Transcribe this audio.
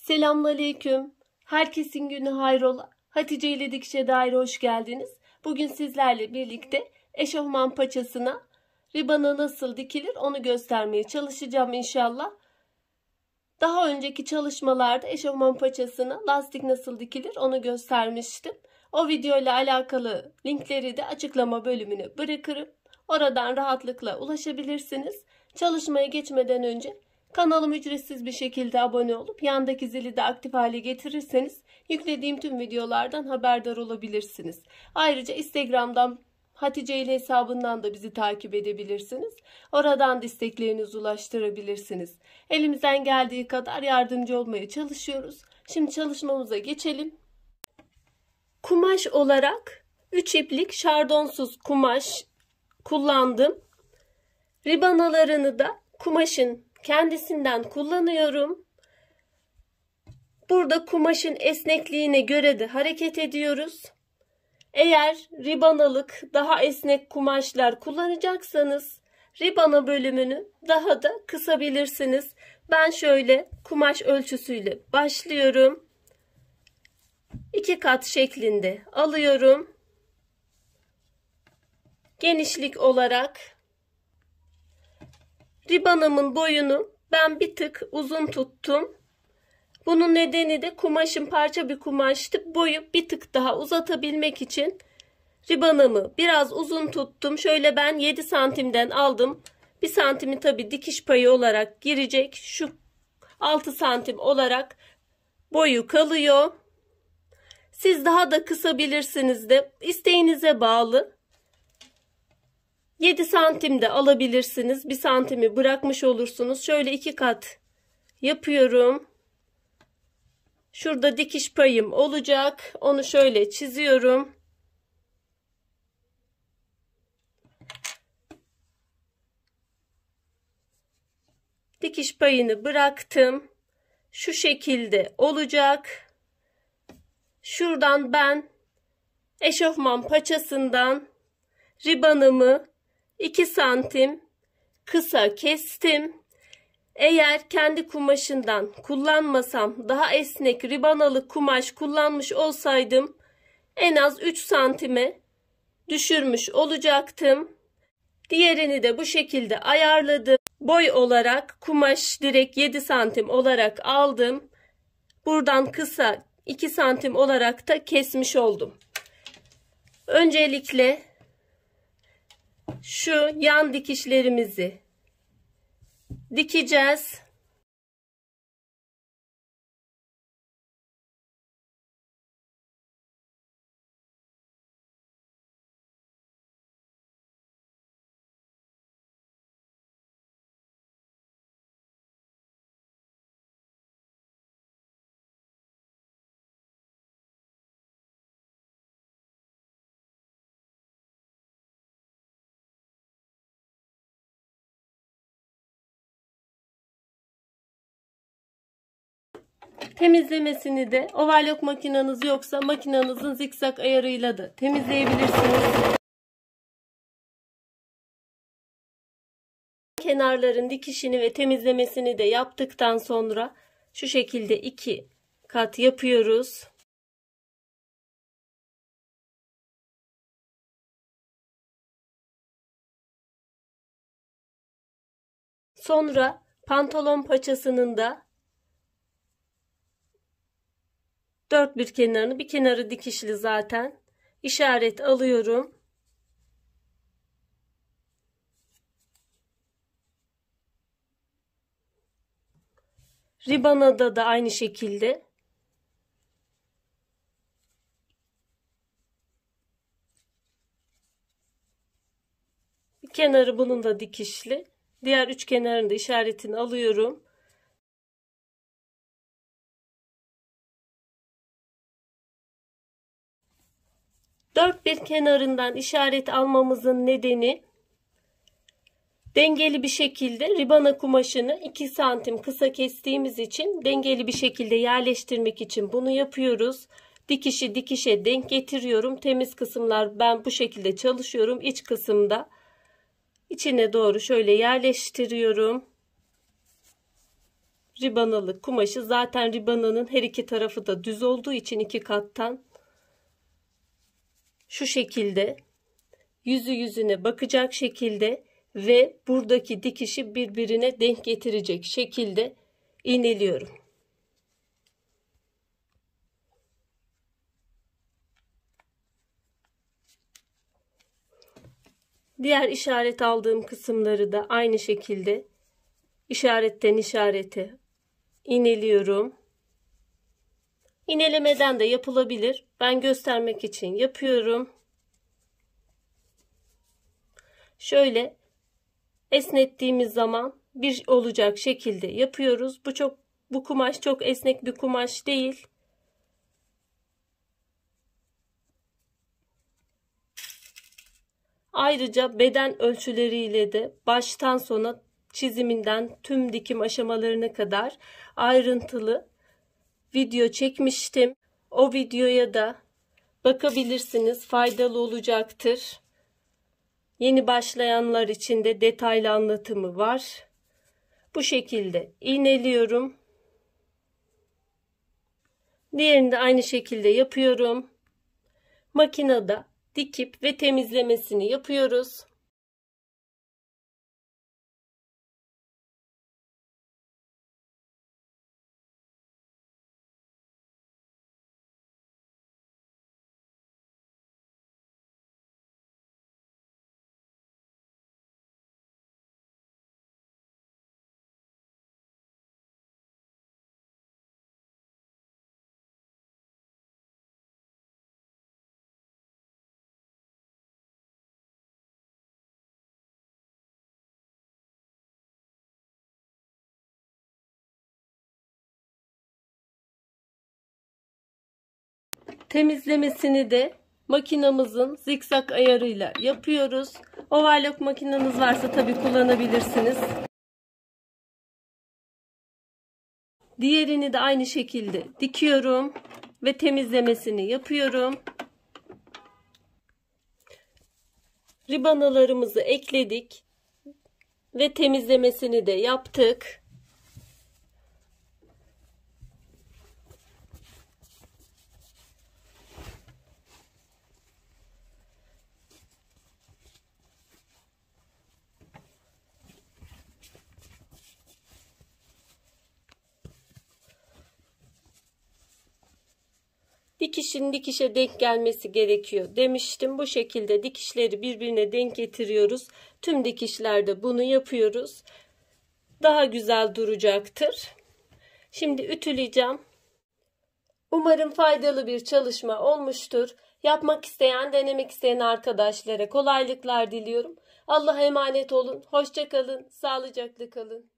Selamünaleyküm. Herkesin günü hayrola. Hatice ile Dikişe Daire hoş geldiniz. Bugün sizlerle birlikte eşofman paçasına ribana nasıl dikilir onu göstermeye çalışacağım inşallah. Daha önceki çalışmalarda eşofman paçasına lastik nasıl dikilir onu göstermiştim. O video ile alakalı linkleri de açıklama bölümüne bırakırım. Oradan rahatlıkla ulaşabilirsiniz. Çalışmaya geçmeden önce kanalıma ücretsiz bir şekilde abone olup yandaki zili de aktif hale getirirseniz yüklediğim tüm videolardan haberdar olabilirsiniz. Ayrıca Instagram'dan Hatice ile hesabından da bizi takip edebilirsiniz. Oradan da isteklerinizi ulaştırabilirsiniz. Elimizden geldiği kadar yardımcı olmaya çalışıyoruz. Şimdi çalışmamıza geçelim. Kumaş olarak 3 iplik şardonsuz kumaş kullandım. Ribanalarını da kumaşın kendisinden kullanıyorum. Burada kumaşın esnekliğine göre de hareket ediyoruz. Eğer ribanalık daha esnek kumaşlar kullanacaksanız ribana bölümünü daha da kısabilirsiniz. Ben şöyle kumaş ölçüsüyle başlıyorum. 2 kat şeklinde alıyorum. Genişlik olarak ribanamın boyunu ben bir tık uzun tuttum. Bunun nedeni de kumaşın parça bir kumaştı. Boyu bir tık daha uzatabilmek için ribanamı biraz uzun tuttum. Şöyle ben 7 santimden aldım. 1 santimi tabi dikiş payı olarak girecek. Şu 6 santim olarak boyu kalıyor. Siz daha da kısabilirsiniz de isteğinize bağlı. 7 santim de alabilirsiniz. 1 santimi bırakmış olursunuz. Şöyle 2 kat yapıyorum. Şurada dikiş payım olacak. Onu şöyle çiziyorum. Dikiş payını bıraktım. Şu şekilde olacak. Şuradan ben eşofman paçasından ribanımı 2 santim kısa kestim. Eğer kendi kumaşından kullanmasam, daha esnek ribanalı kumaş kullanmış olsaydım en az 3 santime düşürmüş olacaktım. Diğerini de bu şekilde ayarladım. Boy olarak kumaş direkt 7 santim olarak aldım. Buradan kısa 2 santim olarak da kesmiş oldum. Öncelikle şu yan dikişlerimizi dikeceğiz. Temizlemesini de overlock makineniz yoksa makinenizin zikzak ayarıyla da temizleyebilirsiniz. Kenarların dikişini ve temizlemesini de yaptıktan sonra şu şekilde 2 kat yapıyoruz. Sonra pantolon paçasının da dört bir kenarını, bir kenarı dikişli zaten, işaret alıyorum. Ribanada da aynı şekilde. Bir kenarı bunun da dikişli. Diğer 3 kenarını da işaretini alıyorum. Dört bir kenarından işaret almamızın nedeni dengeli bir şekilde ribana kumaşını 2 santim kısa kestiğimiz için dengeli bir şekilde yerleştirmek için bunu yapıyoruz. Dikişi dikişe denk getiriyorum. Temiz kısımlar ben bu şekilde çalışıyorum. İç kısımda içine doğru şöyle yerleştiriyorum. ribanalı kumaşı. Zaten ribananın her iki tarafı da düz olduğu için iki kattan şu şekilde yüzü yüzüne bakacak şekilde ve buradaki dikişi birbirine denk getirecek şekilde iğneliyorum. Diğer işaret aldığım kısımları da aynı şekilde işaretten işarete iğneliyorum. İğnelemeden de yapılabilir. Ben göstermek için yapıyorum. Şöyle esnettiğimiz zaman bir olacak şekilde yapıyoruz. Bu kumaş çok esnek bir kumaş değil. Ayrıca beden ölçüleriyle de baştan sona çiziminden tüm dikim aşamalarına kadar ayrıntılı video çekmiştim. O videoya da bakabilirsiniz. Faydalı olacaktır. Yeni başlayanlar için de detaylı anlatımı var. Bu şekilde iğneliyorum. Diğerini de aynı şekilde yapıyorum. Makinede dikip ve temizlemesini yapıyoruz. Temizlemesini de makinamızın zikzak ayarıyla yapıyoruz. Overlock makineniz varsa tabii kullanabilirsiniz. Diğerini de aynı şekilde dikiyorum ve temizlemesini yapıyorum. Ribanalarımızı ekledik ve temizlemesini de yaptık. Dikişin dikişe denk gelmesi gerekiyor demiştim. Bu şekilde dikişleri birbirine denk getiriyoruz. Tüm dikişlerde bunu yapıyoruz. Daha güzel duracaktır. Şimdi ütüleyeceğim. Umarım faydalı bir çalışma olmuştur. Yapmak isteyen, denemek isteyen arkadaşlara kolaylıklar diliyorum. Allah'a emanet olun. Hoşça kalın. Sağlıcakla kalın.